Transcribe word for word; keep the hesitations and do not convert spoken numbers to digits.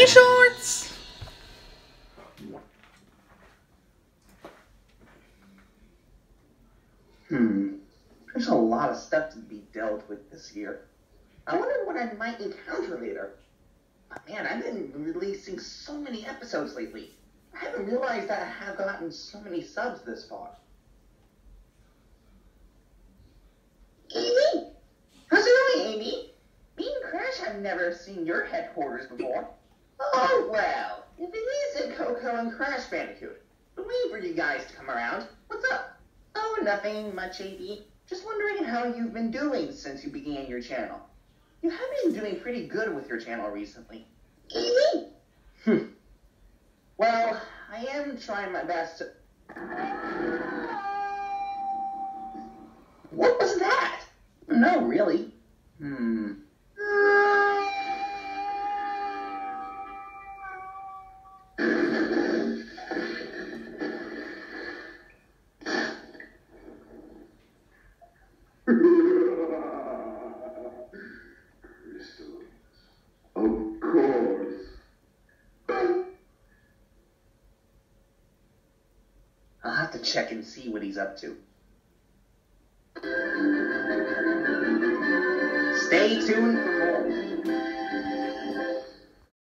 shorts! Hmm. There's a lot of stuff to be dealt with this year. I wonder what I might encounter later. But man, I've been releasing so many episodes lately. I haven't realized that I have gotten so many subs this far. Amy! How's it going, Amy? Me and Crash have never seen your headquarters before. Oh, well, if it isn't Coco and Crash Bandicoot, been waiting for you guys to come around. What's up? Oh, nothing much, A B. Just wondering how you've been doing since you began your channel. You have been doing pretty good with your channel recently. Hmm. Well, I am trying my best to... What was that? No, really. Hmm. Of course. I'll have to check and see what he's up to. Stay tuned for more.